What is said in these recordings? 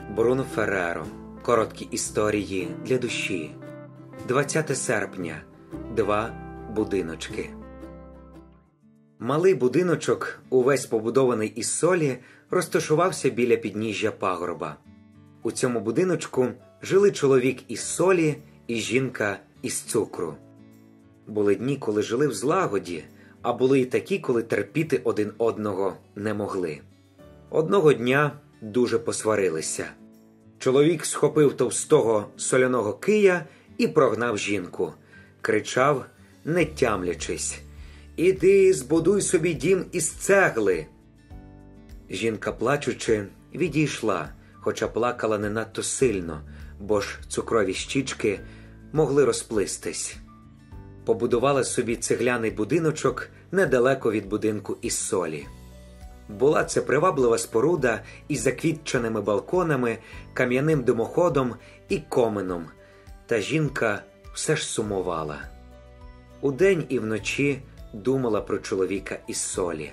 Бруно Ферреро. Короткі історії для душі. 20 серпня. 2 будиночки. Малий будиночок, увесь побудований із солі, розташувався біля підніжжя пагорба. У цьому будиночку жили чоловік із солі і жінка із цукру. Були дні, коли жили в злагоді, а були й такі, коли терпіти один одного не могли. Одного дня дуже посварилися. Чоловік схопив товстого соляного кия і прогнав жінку. Кричав, не тямлячись: «Іди, збудуй собі дім із цегли!» Жінка, плачучи, відійшла, хоча плакала не надто сильно, бо ж цукрові щічки могли розплистись. Побудувала собі цегляний будиночок недалеко від будинку із солі. Була це приваблива споруда із заквітченими балконами, кам'яним димоходом і комином, та жінка все ж сумувала. Удень і вночі думала про чоловіка із солі.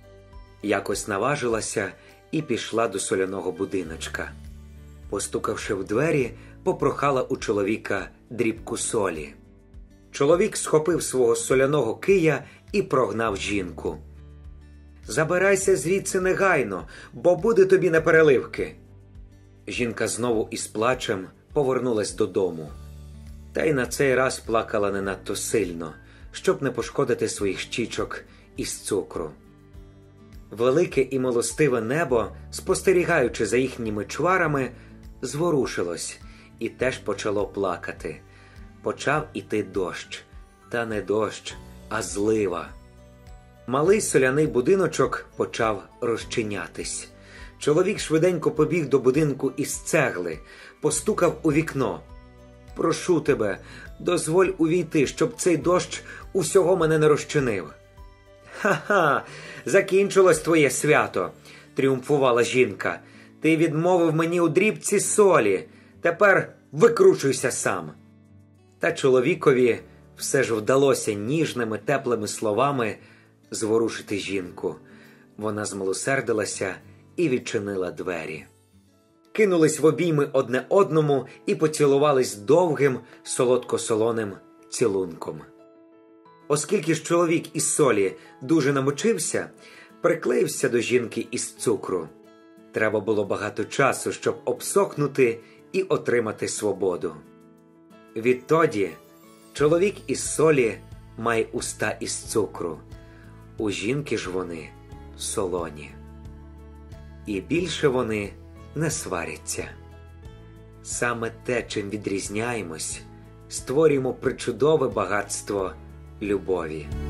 Якось наважилася і пішла до соляного будиночка. Постукавши в двері, попрохала у чоловіка дрібку солі. Чоловік схопив свого соляного кия і прогнав жінку. «Забирайся звідси негайно, бо буде тобі непереливки!» Жінка знову із плачем повернулась додому. Та й на цей раз плакала не надто сильно, щоб не пошкодити своїх щічок із цукру. Велике і милостиве небо, спостерігаючи за їхніми чварами, зворушилось і теж почало плакати. Почав іти дощ. Та не дощ, а злива. Малий соляний будиночок почав розчинятись. Чоловік швиденько побіг до будинку із цегли, постукав у вікно. «Прошу тебе, дозволь увійти, щоб цей дощ усього мене не розчинив». «Ха-ха, закінчилось твоє свято», – тріумфувала жінка. «Ти відмовив мені у дрібці солі, тепер викручуйся сам». Та чоловікові все ж вдалося ніжними, теплими словами зворушити жінку. Вона змилосердилася і відчинила двері. Кинулись в обійми одне одному і поцілувались довгим, солодко-солоним цілунком. Оскільки ж чоловік із солі дуже намочився, приклеївся до жінки із цукру. Треба було багато часу, щоб обсохнути і отримати свободу. Відтоді чоловік із солі має уста із цукру, у жінки ж вони солоні. І більше вони не сваряться. Саме те, чим відрізняємось, створюємо причудове багатство любові.